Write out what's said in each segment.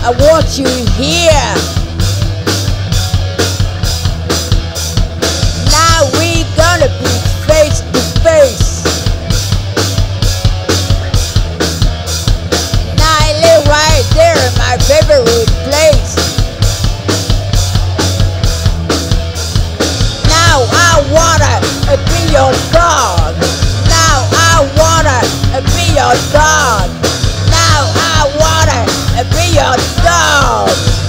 I want you here. Now we gonna be face to face. Now I live right there in my favorite place. Now I wanna be your dog. Now I wanna be your dog. Now I wanna be your dog.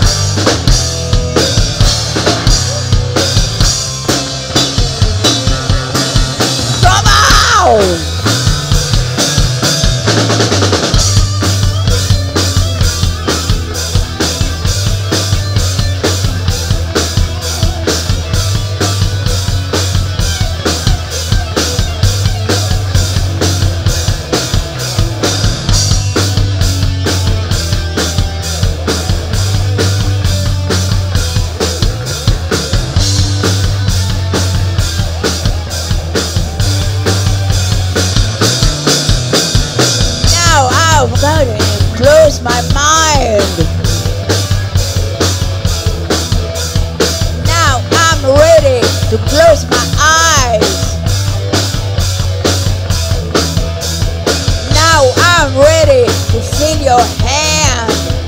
Come on! I'm gonna close my mind. Now I'm ready to close my eyes. Now I'm ready to feel your hand.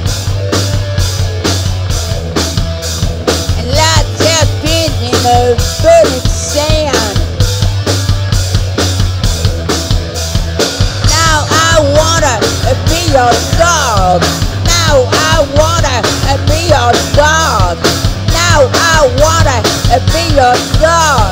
And let that pin in the burning sand. Now I wanna be your dog. Now I wanna be your dog. Now I wanna be your dog.